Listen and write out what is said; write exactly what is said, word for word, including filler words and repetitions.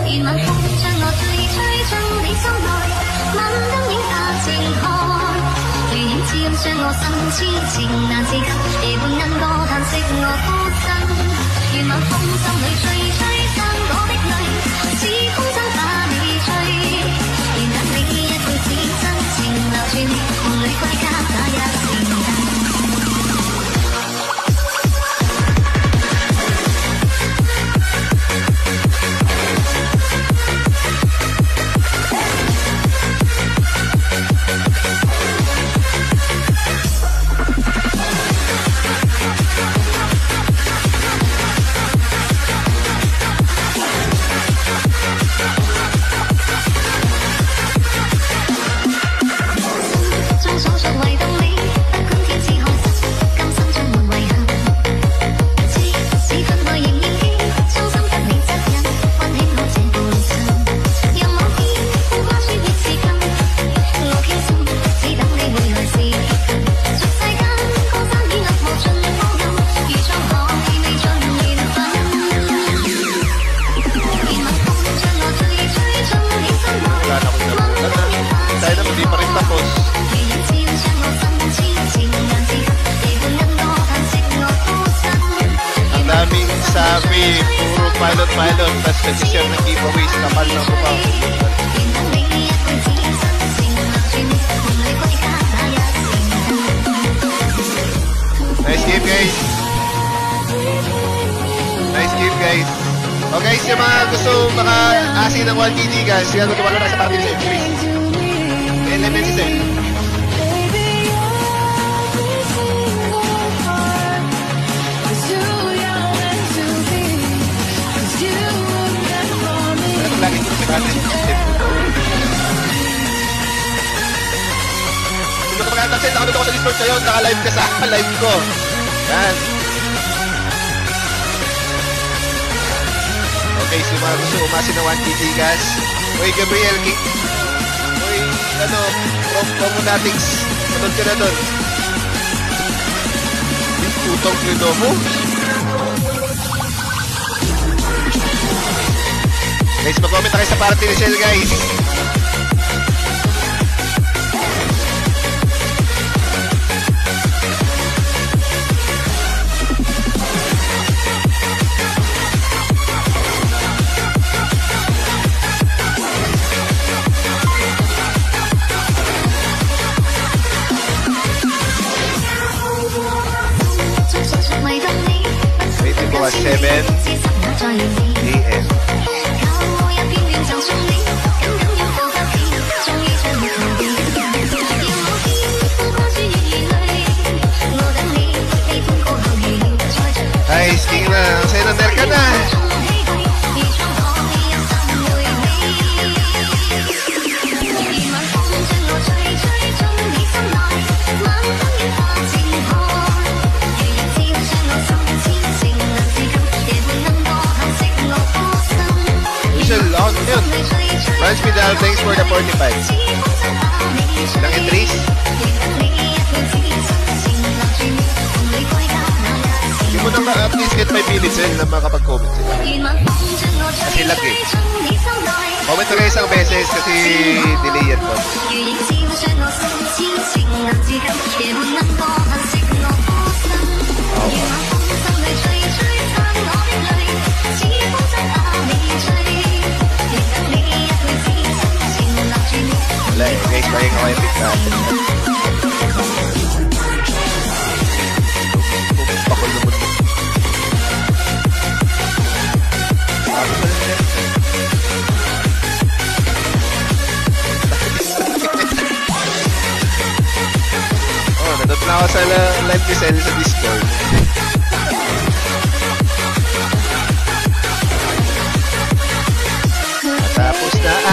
Guys, mag-comment na kayo sa party ni Shell, guys. Waiting ko at seven A M Guys, king na. Sa'yo na, ka na. Usual on yun. Run speed down, thanks for the forty-five. Ilang entries? Hindi mo na at least get five minutes eh, na makapag-comment sila. Kasi lag eh. Comment na kayo isang beses kasi delay yan po. Okay. Wala eh, guys, bayang ako yung pick natin. Pakul naman mo. Oh, nandun na ako sa live ni Sel sa Discord. Tapos na